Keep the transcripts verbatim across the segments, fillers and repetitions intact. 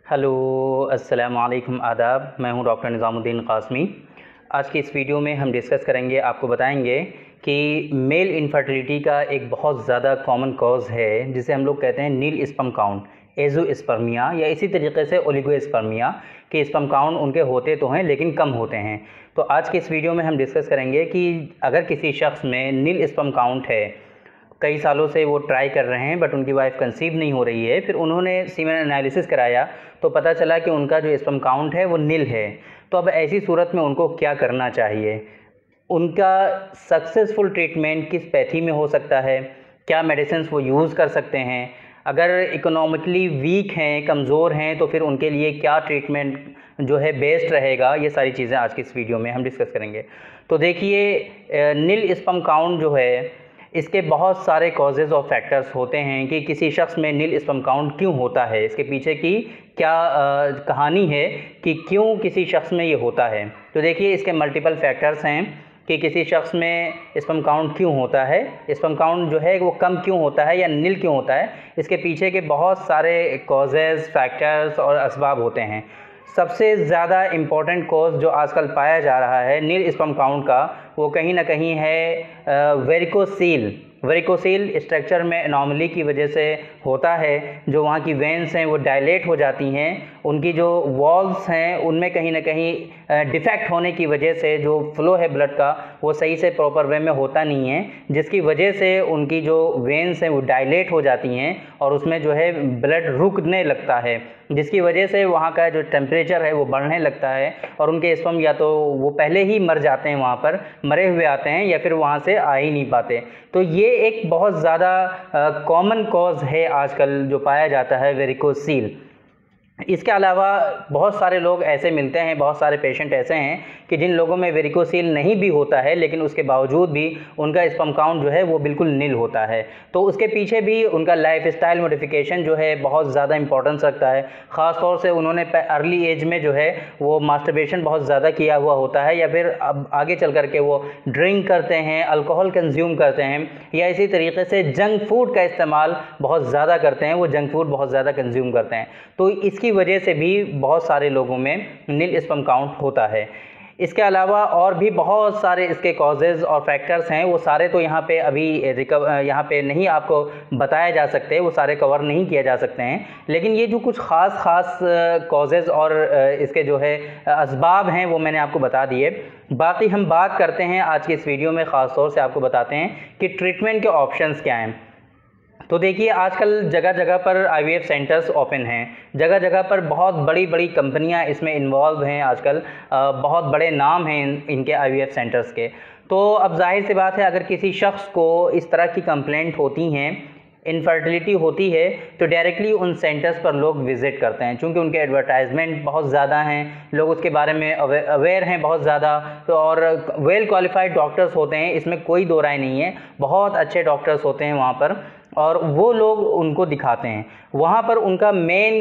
Hello, अस्सलाम वालेकुम, आदाब। मैं हूं डॉक्टर निज़ामुद्दीन क़ासमी। आज की इस वीडियो में हम डिस्कस करेंगे, आपको बताएंगे कि मेल इनफर्टिलिटी का एक बहुत ज़्यादा कॉमन कॉज़ है जिसे हम लोग कहते हैं नील स्पर्म काउंट, एज़ोस्पर्मिया, या इसी तरीके से ओलिगोस्पर्मिया कि स्पर्म काउंट उनके होते तो हैं लेकिन कम होते हैं। तो आज की इस वीडियो में हम डिस्कस करेंगे कि अगर किसी शख्स में नील स्पर्म काउंट है, कई सालों से वो ट्राई कर रहे हैं बट उनकी वाइफ कंसीव नहीं हो रही है, फिर उन्होंने सीमेन एनालिसिस कराया तो पता चला कि उनका जो स्पर्म काउंट है वो नील है। तो अब ऐसी सूरत में उनको क्या करना चाहिए? उनका सक्सेसफुल ट्रीटमेंट किस पैथी में हो सकता है? क्या मेडिसिन वो यूज़ कर सकते हैं? अगर इकोनॉमिकली वीक हैं, कमज़ोर हैं, तो फिर उनके लिए क्या ट्रीटमेंट जो है बेस्ट रहेगा? ये सारी चीज़ें आज की इस वीडियो में हम डिस्कस करेंगे। तो देखिए, नील स्पर्म काउंट जो है इसके बहुत सारे कॉजेज़ और फैक्टर्स होते हैं कि किसी शख्स में नील स्पर्म काउंट क्यों होता है, इसके पीछे की क्या आ, कहानी है कि क्यों किसी शख्स में ये होता है। तो देखिए, इसके मल्टीपल फैक्टर्स हैं कि किसी शख्स में स्पर्म काउंट क्यों होता है, स्पर्म काउंट जो है वो कम क्यों होता है या नील क्यों होता है। इसके पीछे के बहुत सारे कॉजेज़, फैक्टर्स और असबाब होते हैं। सबसे ज़्यादा इम्पॉर्टेंट कॉज जो आजकल पाया जा रहा है नील स्पर्म काउंट का, वो कहीं ना कहीं है वेरिकोसील। वेरिकोसील स्ट्रक्चर में एनॉमली की वजह से होता है। जो वहाँ की वेंस हैं वो डायलेट हो जाती हैं, उनकी जो वॉल्स हैं उनमें कहीं ना कहीं डिफेक्ट होने की वजह से जो फ्लो है ब्लड का वो सही से प्रॉपर वे में होता नहीं है, जिसकी वजह से उनकी जो वेंस हैं वो डायलेट हो जाती हैं और उसमें जो है ब्लड रुकने लगता है, जिसकी वजह से वहाँ का जो टेम्परेचर है वो बढ़ने लगता है और उनके स्पर्म या तो वो पहले ही मर जाते हैं, वहाँ पर मरे हुए आते हैं, या फिर वहाँ से आ ही नहीं पाते। तो ये एक बहुत ज़्यादा कॉमन कॉज है आजकल जो पाया जाता है, वेरिकोसील। इसके अलावा बहुत सारे लोग ऐसे मिलते हैं, बहुत सारे पेशेंट ऐसे हैं कि जिन लोगों में वेरिकोसील नहीं भी होता है लेकिन उसके बावजूद भी उनका स्पर्म काउंट जो है वो बिल्कुल नील होता है। तो उसके पीछे भी उनका लाइफ स्टाइल मॉडिफिकेशन जो है बहुत ज़्यादा इंपॉर्टेंस रखता है। ख़ास तौर से उन्होंने अर्ली एज में जो है वो मास्टरबेशन बहुत ज़्यादा किया हुआ होता है, या फिर अब आगे चल करके वो ड्रिंक करते हैं, अल्कोहल कंज्यूम करते हैं, या इसी तरीके से जंक फूड का इस्तेमाल बहुत ज़्यादा करते हैं, वो जंक फूड बहुत ज़्यादा कंज्यूम करते हैं। तो इसकी वजह से भी बहुत सारे लोगों में नील स्पर्म काउंट होता है। इसके अलावा और भी बहुत सारे इसके कॉजेज़ और फैक्टर्स हैं, वो सारे तो यहाँ पे अभी रिकव यहाँ पे नहीं आपको बताया जा सकते, वो सारे कवर नहीं किए जा सकते हैं। लेकिन ये जो कुछ ख़ास ख़ास कॉजेज़ और इसके जो है असबाब हैं वो मैंने आपको बता दिए। बाकी हम बात करते हैं आज की इस वीडियो में, ख़ास तौर से आपको बताते हैं कि ट्रीटमेंट के ऑप्शंस क्या हैं। तो देखिए, आजकल जगह जगह पर आईवीएफ सेंटर्स ओपन हैं, जगह जगह पर बहुत बड़ी बड़ी कंपनियां इसमें इन्वॉल्व हैं आजकल, बहुत बड़े नाम हैं इन, इनके आईवीएफ सेंटर्स के। तो अब जाहिर सी बात है, अगर किसी शख्स को इस तरह की कंप्लेंट होती हैं, इनफर्टिलिटी होती है, तो डायरेक्टली उन सेंटर्स पर लोग विज़िट करते हैं, क्योंकि उनके एडवर्टाइजमेंट बहुत ज़्यादा हैं, लोग उसके बारे में अवेयर हैं बहुत ज़्यादा। तो और वेल क्वालिफाइड डॉक्टर्स होते हैं, इसमें कोई दो राय नहीं है, बहुत अच्छे डॉक्टर्स होते हैं वहाँ पर, और वो लोग उनको दिखाते हैं। वहाँ पर उनका मेन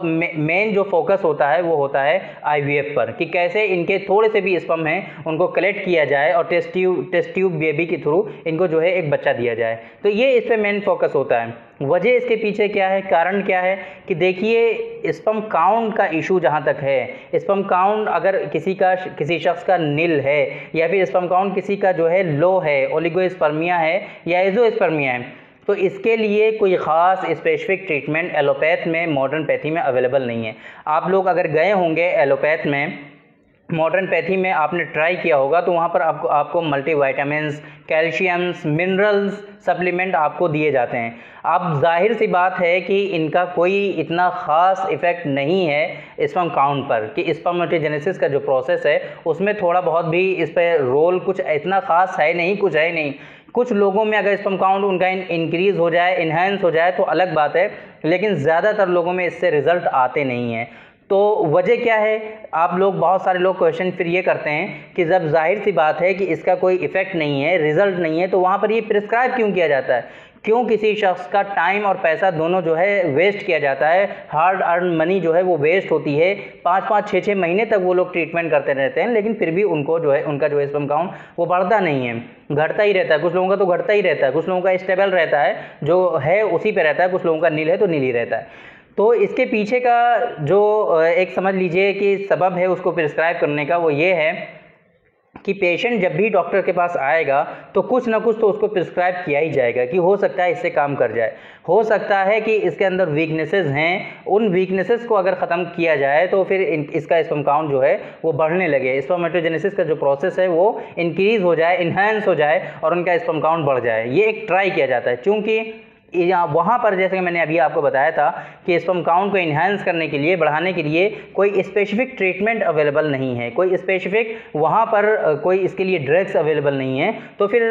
मेन जो फोकस होता है वो होता है आईवीएफ पर, कि कैसे इनके थोड़े से भी स्पर्म हैं उनको कलेक्ट किया जाए और test tube test tube baby के थ्रू इनको जो है एक बच्चा दिया जाए। तो ये इस पर मेन फोकस होता है। वजह इसके पीछे क्या है, कारण क्या है कि देखिए, स्पर्म काउंट का इशू जहाँ तक है, स्पर्म काउंट अगर किसी का किसी शख्स का नील है, या फिर स्पर्म काउंट किसी का जो है लो है, ओलिगोस्पर्मिया है या एज़ोस्पर्मिया है, तो इसके लिए कोई ख़ास स्पेसिफिक ट्रीटमेंट एलोपैथ में, मॉडर्न पैथी में अवेलेबल नहीं है। आप लोग अगर गए होंगे एलोपैथ में, मॉडर्न पैथी में आपने ट्राई किया होगा, तो वहाँ पर आपको आपको मल्टीविटामिन्स, कैल्शियम्स, मिनरल्स सप्लीमेंट आपको दिए जाते हैं। अब जाहिर सी बात है कि इनका कोई इतना ख़ास इफ़ेक्ट नहीं है स्पर्म काउंट पर, कि स्पर्मेटोजेनेसिस का जो प्रोसेस है उसमें थोड़ा बहुत भी इस पर रोल कुछ इतना ख़ास है नहीं, कुछ है नहीं। कुछ लोगों में अगर स्पर्म काउंट उनका इंक्रीज़ हो जाए, इन्हेंस हो जाए तो अलग बात है, लेकिन ज़्यादातर लोगों में इससे रिज़ल्ट आते नहीं हैं। तो वजह क्या है? आप लोग, बहुत सारे लोग क्वेश्चन फिर ये करते हैं कि जब जाहिर सी बात है कि इसका कोई इफ़ेक्ट नहीं है, रिज़ल्ट नहीं है, तो वहाँ पर ये प्रिस्क्राइब क्यों किया जाता है? क्यों किसी शख्स का टाइम और पैसा दोनों जो है वेस्ट किया जाता है? हार्ड अर्न मनी जो है वो वेस्ट होती है। पाँच पाँच छः छः महीने तक वो लोग ट्रीटमेंट करते रहते हैं, लेकिन फिर भी उनको जो है उनका जो है स्पर्म काउंट वो बढ़ता नहीं है, घटता ही रहता है। कुछ लोगों का तो घटता ही रहता है, कुछ लोगों का स्टेबल रहता है, जो है उसी पे रहता है, कुछ लोगों का नील है तो नील ही रहता है। तो इसके पीछे का जो एक समझ लीजिए कि सबब है उसको प्रिस्क्राइब करने का, वो ये है कि पेशेंट जब भी डॉक्टर के पास आएगा तो कुछ ना कुछ तो उसको प्रिस्क्राइब किया ही जाएगा कि हो सकता है इससे काम कर जाए, हो सकता है कि इसके अंदर वीकनेसेस हैं, उन वीकनेसेस को अगर ख़त्म किया जाए तो फिर इसका स्पर्म काउंट जो है वो बढ़ने लगे, स्पर्मेटोजेनेसिस का जो प्रोसेस है वो इंक्रीज़ हो जाए, इन्हांस हो जाए और उनका स्पर्म काउंट बढ़ जाए। ये एक ट्राई किया जाता है, चूँकि वहाँ पर जैसे कि मैंने अभी आपको बताया था कि स्पर्म काउंट को इन्हांस करने के लिए, बढ़ाने के लिए कोई स्पेसिफिक ट्रीटमेंट अवेलेबल नहीं है, कोई स्पेसिफिक वहाँ पर कोई इसके लिए ड्रग्स अवेलेबल नहीं है, तो फिर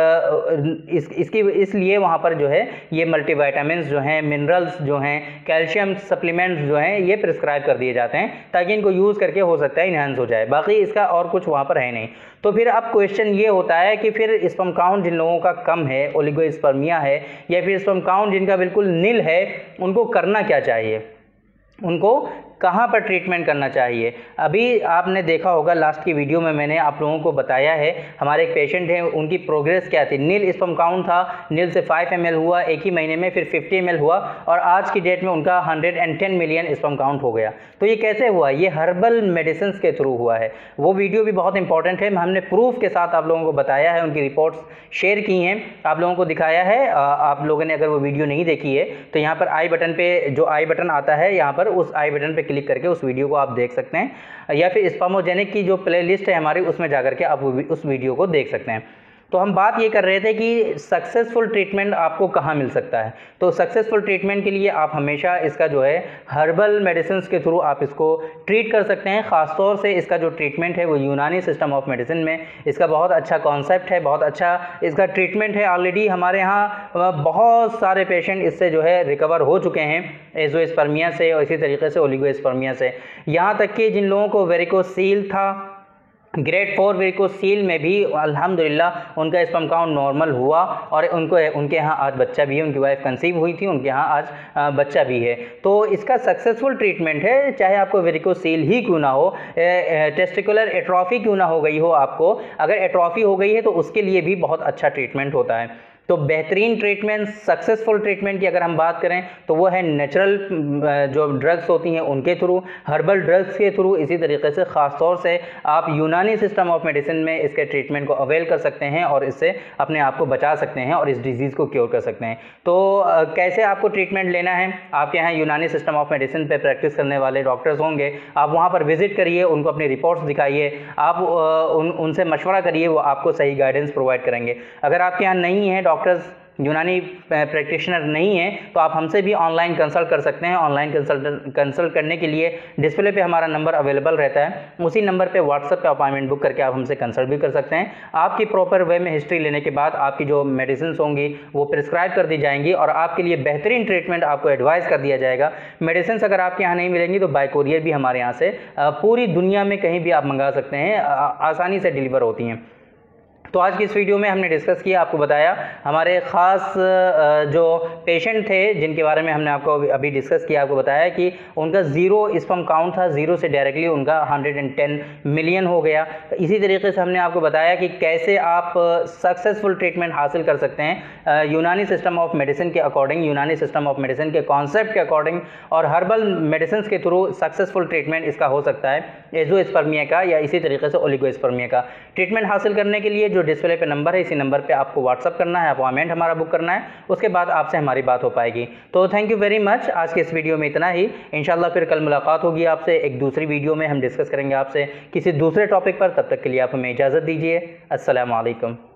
इस इसकी इसलिए वहाँ पर जो है ये मल्टीविटामिन्स जो हैं, मिनरल्स जो हैं, कैल्शियम सप्लीमेंट्स जो हैं, ये प्रिस्क्राइब कर दिए जाते हैं ताकि इनको यूज़ करके हो सकता है इन्हांस हो जाए। बाकी इसका और कुछ वहाँ पर है नहीं। तो फिर अब क्वेश्चन ये होता है कि फिर स्पर्म काउंट जिन लोगों का कम है, ओलिगोस्पर्मिया है, या फिर स्पर्म काउंट जिनका बिल्कुल नील है, उनको करना क्या चाहिए, उनको कहाँ पर ट्रीटमेंट करना चाहिए। अभी आपने देखा होगा लास्ट की वीडियो में मैंने आप लोगों को बताया है, हमारे एक पेशेंट हैं, उनकी प्रोग्रेस क्या थी। नील स्पर्म काउंट था, नील से फाइव एम एल हुआ एक ही महीने में, फिर फिफ्टी एम एल हुआ और आज की डेट में उनका hundred and ten million sperm count हो गया। तो ये कैसे हुआ? ये हर्बल मेडिसिन के थ्रू हुआ है। वो वीडियो भी बहुत इंपॉर्टेंट है, हमने प्रूफ के साथ आप लोगों को बताया है, उनकी रिपोर्ट्स शेयर की हैं, आप लोगों को दिखाया है। आप लोगों ने अगर वो वीडियो नहीं देखी है तो यहाँ पर आई बटन पे, जो आई बटन आता है यहाँ पर, उस आई बटन पे क्लिक करके उस वीडियो को आप देख सकते हैं, या फिर स्पर्मोजेनिक की जो प्लेलिस्ट है हमारी उसमें जाकर के आप उस वीडियो को देख सकते हैं। तो हम बात ये कर रहे थे कि सक्सेसफुल ट्रीटमेंट आपको कहाँ मिल सकता है। तो सक्सेसफुल ट्रीटमेंट के लिए आप हमेशा इसका जो है हर्बल मेडिसिन के थ्रू आप इसको ट्रीट कर सकते हैं। ख़ासतौर से इसका जो ट्रीटमेंट है वो यूनानी सिस्टम ऑफ मेडिसिन में इसका बहुत अच्छा कॉन्सेप्ट है, बहुत अच्छा इसका ट्रीटमेंट है। ऑलरेडी हमारे यहाँ बहुत सारे पेशेंट इससे जो है रिकवर हो चुके हैं, एज़ोस्पर्मिया से और इसी तरीके से ओलिगोस्पर्मिया से। यहाँ तक कि जिन लोगों को वेरिकोसील था, ग्रेड फोर वेरिकोसील में भी अल्हम्दुलिल्लाह उनका स्पर्म काउंट नॉर्मल हुआ और उनको उनके यहाँ आज बच्चा भी है, उनकी वाइफ कंसीव हुई थी, उनके यहाँ आज बच्चा भी है। तो इसका सक्सेसफुल ट्रीटमेंट है, चाहे आपको वेरिकोसील ही क्यों ना हो, टेस्टिकुलर एट्रोफी क्यों ना हो गई हो, आपको अगर एट्रोफी हो गई है तो उसके लिए भी बहुत अच्छा ट्रीटमेंट होता है। तो बेहतरीन ट्रीटमेंट, सक्सेसफुल ट्रीटमेंट की अगर हम बात करें तो वो है नेचुरल जो ड्रग्स होती हैं उनके थ्रू, हर्बल ड्रग्स के थ्रू। इसी तरीके से ख़ास तौर से आप यूनानी सिस्टम ऑफ मेडिसिन में इसके ट्रीटमेंट को अवेल कर सकते हैं और इससे अपने आप को बचा सकते हैं और इस डिजीज़ को क्योर कर सकते हैं। तो कैसे आपको ट्रीटमेंट लेना है, आपके यहाँ यूनानी सिस्टम ऑफ मेडिसिन पे प्रैक्टिस करने वाले डॉक्टर्स होंगे, आप वहाँ पर विजिट करिए, उनको अपनी रिपोर्ट्स दिखाइए, आप उन उनसे मशवरा करिए, वो आपको सही गाइडेंस प्रोवाइड करेंगे। अगर आपके यहाँ नहीं है डॉक्टर्स, यूनानी प्रैक्टिशनर नहीं है, तो आप हमसे भी ऑनलाइन कंसल्ट कर सकते हैं। ऑनलाइन कंसल्ट कंसल्ट करने के लिए डिस्प्ले पे हमारा नंबर अवेलेबल रहता है, उसी नंबर पे व्हाट्सएप पे अपॉइंटमेंट बुक करके आप हमसे कंसल्ट भी कर सकते हैं। आपकी प्रॉपर वे में हिस्ट्री लेने के बाद आपकी जो मेडिसिन होंगी वो प्रिस्क्राइब कर दी जाएंगी और आपके लिए बेहतरीन ट्रीटमेंट आपको एडवाइस कर दिया जाएगा। मेडिसिन अगर आपके यहाँ नहीं मिलेंगी तो बाय कोरियर भी हमारे यहाँ से पूरी दुनिया में कहीं भी आप मंगा सकते हैं, आसानी से डिलीवर होती हैं। तो आज की इस वीडियो में हमने डिस्कस किया, आपको बताया हमारे ख़ास जो पेशेंट थे जिनके बारे में हमने आपको अभी डिस्कस किया, आपको बताया कि उनका ज़ीरो स्पर्म काउंट था, ज़ीरो से डायरेक्टली उनका हंड्रेड एंड टेन मिलियन हो गया। इसी तरीके से हमने आपको बताया कि कैसे आप सक्सेसफुल ट्रीटमेंट हासिल कर सकते हैं यूनानी सिस्टम ऑफ मेडिसिन के according, Unani system of medicine के कॉन्सेप्ट के अकॉर्डिंग, और हर्बल मेडिसिन के थ्रू सक्सेसफुल ट्रीटमेंट इसका हो सकता है एज़ोस्पर्मिया का या इसी तरीके से ओलिगोस्पर्मिया का। ट्रीटमेंट हासिल करने के लिए जो डिस्प्ले पे नंबर है, इसी नंबर पे आपको व्हाट्सअप करना है, अपॉइंटमेंट हमारा बुक करना है, उसके बाद आपसे हमारी बात हो पाएगी। तो थैंक यू वेरी मच। आज के इस वीडियो में इतना ही, इंशाल्लाह फिर कल मुलाकात होगी आपसे एक दूसरी वीडियो में, हम डिस्कस करेंगे आपसे किसी दूसरे टॉपिक पर। तब तक के लिए आप हमें इजाज़त दीजिए। अस्सलामु अलैकुम।